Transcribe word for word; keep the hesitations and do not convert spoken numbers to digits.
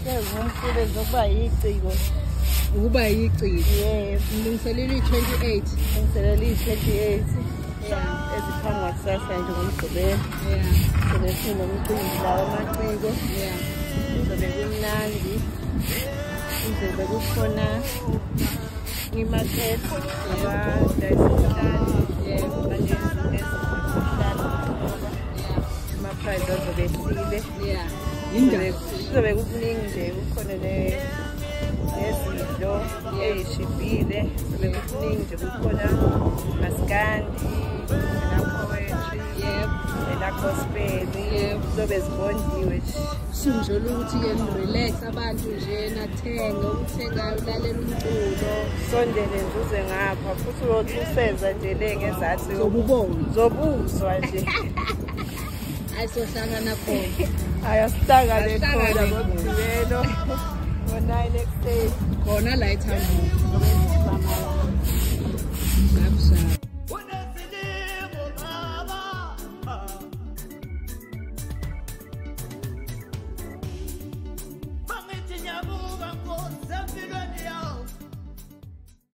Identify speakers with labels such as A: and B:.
A: ngumfule zokuba yiciko.
B: Ukuba yiciko.
A: Yes.
B: Ngilungiselele i-twenty-eight.
A: Ngilungiselele i-twenty-eight. Yeah. Eziphangwa kusasa nje ngomgqibelo.
B: Yeah.
A: Sobe sinomcimbi lawa amaciko.
B: Yeah.
A: Sobe kumnandi. Izobe kukhona imarket abadayiselayo. Yeah. Manje ezihlala. Ama-price azobe esile.
B: Yeah.
A: Kuzobe kukuningi nje kukhona nezidlo ey'shibhile. Kuzobe kukuningi nje kukhona maskandi, na-poetry, na-gospel. Kuzobe zibondiwe nje.
B: Sunjolo ukuthi-ke relax abantu nje nathenge ukuthengayo ulalela umculo.
A: Sondele nje uze ngapha futhi uyothi usenza nje le ngezathi
B: zobubona.
A: Zobuzwa nje.
B: Ayisohlangana khona.
A: Ayasihlangane khona ngomgqibelo ngo-nine ekuseni.
B: Khona la eThambo.